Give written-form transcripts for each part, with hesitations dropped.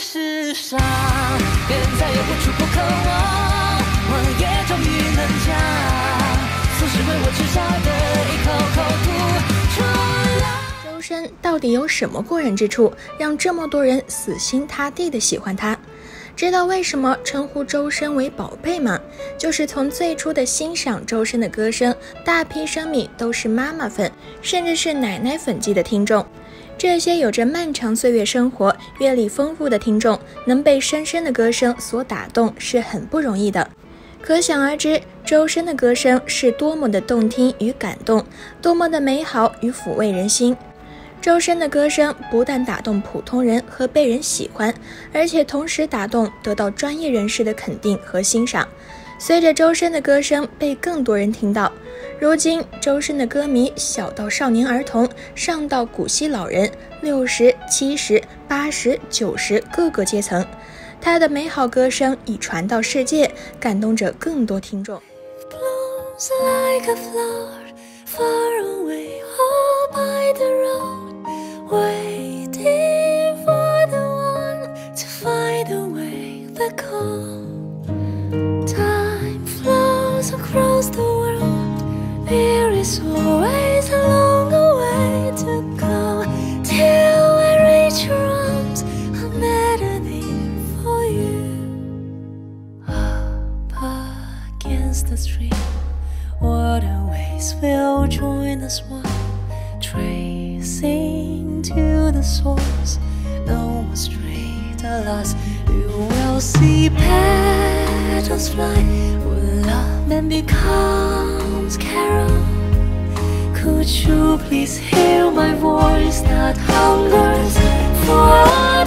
世上，别人再也不触不渴望，我也终于能将俗世为我吃下的一口口吐出来。 周深到底有什么过人之处，让这么多人死心塌地的喜欢他？知道为什么称呼周深为宝贝吗？就是从最初的欣赏周深的歌声，大批生米都是妈妈粉，甚至是奶奶粉级的听众。这些有着漫长岁月生活、阅历丰富的听众，能被深深的歌声所打动是很不容易的。可想而知，周深的歌声是多么的动听与感动，多么的美好与抚慰人心。周深的歌声不但打动普通人和被人喜欢，而且同时打动得到专业人士的肯定和欣赏。随着周深的歌声被更多人听到，如今周深的歌迷小到少年儿童，上到古稀老人，60、70、80、90各个阶层，他的美好歌声已传到世界，感动着更多听众。 Like a flower, far away, all by the road, waiting for the one to find a way back home. Time flows across the world, there is always a longer way to go, till I reach your arms, a melody for you. Up against the stream,What a ways will join us one, tracing to the source. No more straight alas, you will see petals fly, when love man becomes carol. Could you please hear my voice that hungers for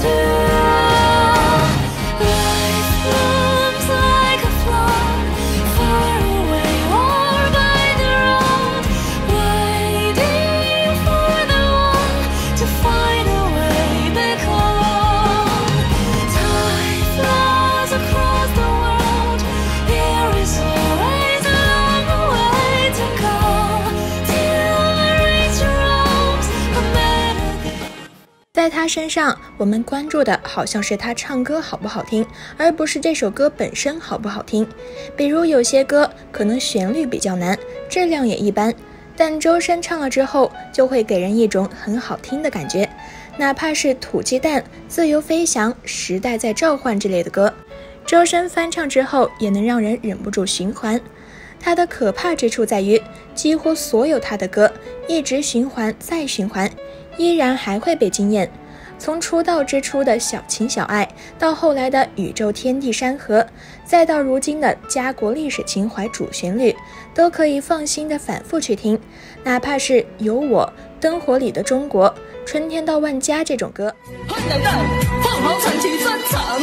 you?Life blooms like a flower, far away.By the road, waiting for the one to find a way back home. Time flows across the world, there is always a longer way to go, till I reach your arms, a melody. 在他身上，我们关注的好像是他唱歌好不好听，而不是这首歌本身好不好听。比如有些歌可能旋律比较难，质量也一般，但周深唱了之后就会给人一种很好听的感觉。哪怕是土鸡蛋、自由飞翔、时代在召唤之类的歌，周深翻唱之后也能让人忍不住循环。他的可怕之处在于，几乎所有他的歌一直循环再循环，依然还会被惊艳。从出道之初的小情小爱，到后来的宇宙天地山河，再到如今的家国历史情怀主旋律，都可以放心的反复去听。哪怕是有我、灯火里的中国、春天到万家这种歌， 来到凤凰传奇专场，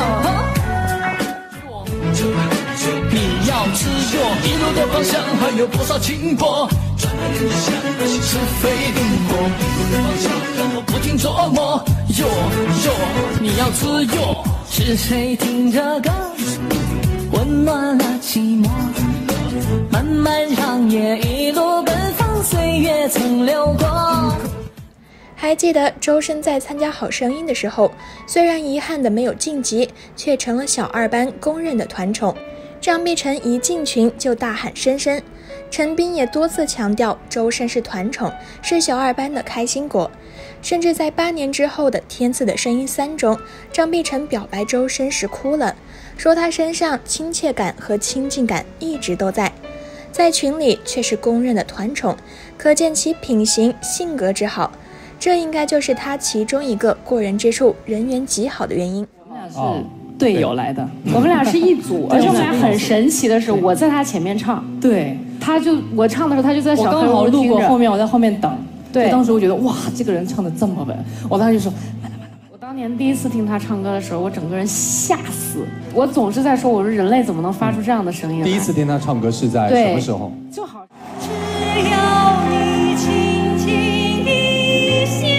你要自由，一路的方向还有多少轻薄？转来人想是非定过，一路的方向让我不停琢磨。哟哟，你要自由，是谁听着歌，温暖了寂寞？漫漫长夜，一路奔放，岁月曾流过。 还记得周深在参加《好声音》的时候，虽然遗憾的没有晋级，却成了小二班公认的团宠。张碧晨一进群就大喊深深，陈斌也多次强调周深是团宠，是小二班的开心果。甚至在8年之后的《天赐的声音3》中，张碧晨表白周深时哭了，说他身上亲切感和亲近感一直都在，在群里却是公认的团宠，可见其品行性格之好。这应该就是他其中一个过人之处，人缘极好的原因。 我们俩是队友来的，我们俩是一组，而且我们俩很神奇的是，我在他前面唱，对，我唱的时候，他就在小黑屋路过后面，我在后面等。对，当时我觉得哇，这个人唱的这么稳，我当时就说慢。我当年第一次听他唱歌的时候，我整个人吓死，我总是在说，我说人类怎么能发出这样的声音来？ 第一次听他唱歌是在什么时候？ 就好。 只要你轻轻一笑。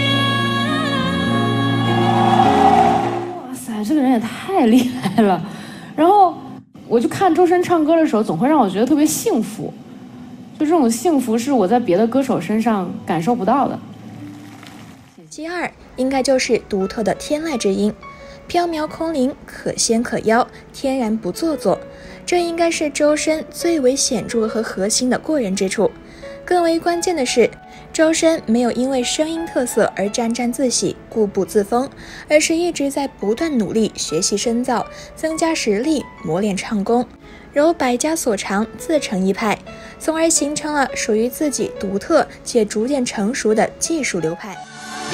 哇塞，这个人也太厉害了。然后我就看周深唱歌的时候，总会让我觉得特别幸福。就这种幸福是我在别的歌手身上感受不到的。 其二应该就是独特的天籁之音。 缥缈空灵，可仙可妖，天然不做作。这应该是周深最为显著和核心的过人之处。更为关键的是，周深没有因为声音特色而沾沾自喜、固步自封，而是一直在不断努力学习深造，增加实力，磨练唱功，揉百家所长，自成一派，从而形成了属于自己独特且逐渐成熟的技术流派。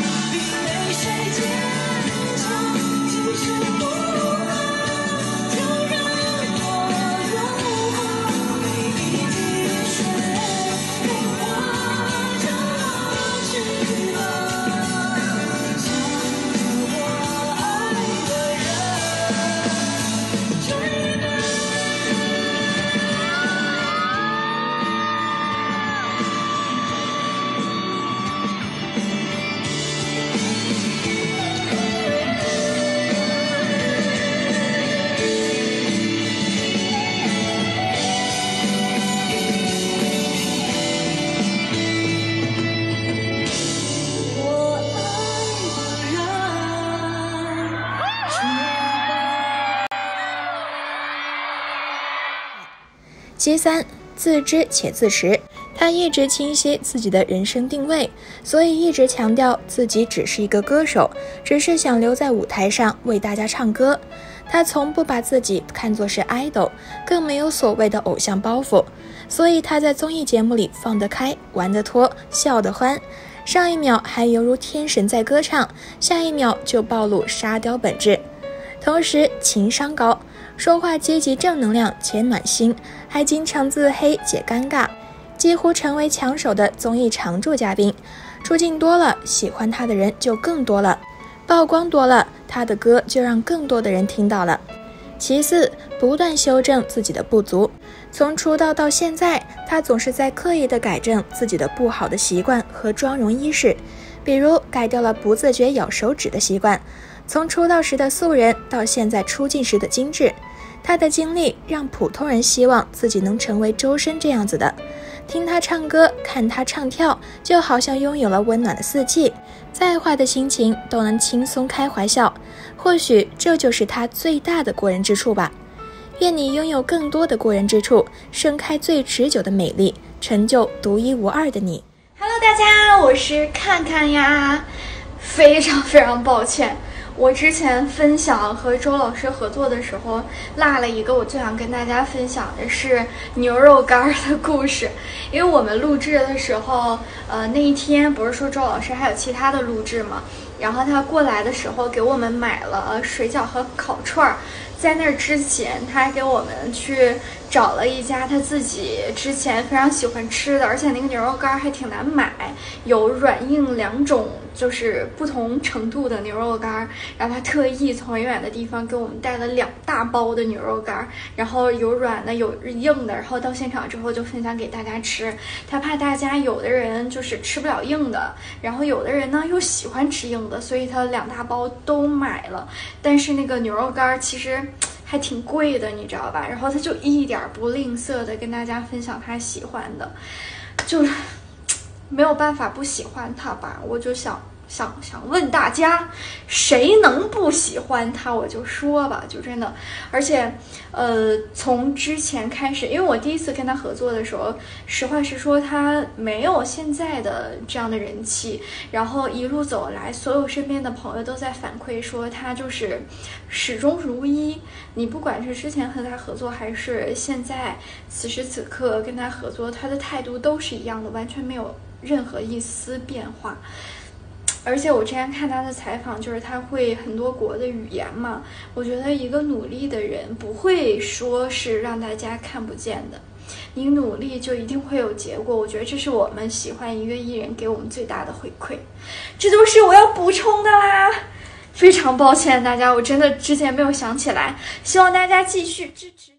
其三，自知且自持。他一直清晰自己的人生定位，所以一直强调自己只是一个歌手，只是想留在舞台上为大家唱歌。他从不把自己看作是 idol， 更没有所谓的偶像包袱，所以他在综艺节目里放得开，玩得脱，笑得欢。上一秒还犹如天神在歌唱，下一秒就暴露沙雕本质。同时情商高，说话积极正能量且暖心，还经常自黑解尴尬，几乎成为抢手的综艺常驻嘉宾。出镜多了，喜欢他的人就更多了，曝光多了，他的歌就让更多的人听到了。其次，不断修正自己的不足。从出道到现在，他总是在刻意地改正自己的不好的习惯和妆容仪式，比如改掉了不自觉咬手指的习惯，从出道时的素人到现在出镜时的精致。他的经历让普通人希望自己能成为周深这样子的，听他唱歌，看他唱跳，就好像拥有了温暖的四季，再坏的心情都能轻松开怀笑。或许这就是他最大的过人之处吧。愿你拥有更多的过人之处，盛开最持久的美丽，成就独一无二的你。 Hello， 大家，我是看看呀。非常抱歉，我之前分享和周老师合作的时候落了一个我最想跟大家分享的是牛肉干的故事。因为我们录制的时候那一天不是说周老师还有其他的录制吗？然后他过来的时候给我们买了水饺和烤串，在那之前他还给我们去找了一家他自己之前非常喜欢吃的，而且那个牛肉干还挺难买，有软硬两种就是不同程度的牛肉干，然后他特意从很远的地方给我们带了2大包的牛肉干，然后有软的有硬的，然后到现场之后就分享给大家吃。他怕大家有的人就是吃不了硬的，然后有的人呢又喜欢吃硬的，所以他2大包都买了。但是那个牛肉干其实还挺贵的，你知道吧？然后他就一点不吝啬的跟大家分享他喜欢的，就是没有办法不喜欢他吧。我就想问大家，谁能不喜欢他？我就说吧，就真的，而且从之前开始，因为我第一次跟他合作的时候，实话实说，他没有现在的这样的人气，然后一路走来，所有身边的朋友都在反馈说他就是始终如一。你不管是之前和他合作，还是现在此时此刻跟他合作，他的态度都是一样的，完全没有任何一丝变化。而且我之前看他的采访，就是他会很多国的语言嘛，我觉得一个努力的人不会说是让大家看不见的，你努力就一定会有结果。我觉得这是我们喜欢一个艺人给我们最大的回馈，这都是我要补充的啦。非常抱歉大家，我真的之前没有想起来，希望大家继续支持。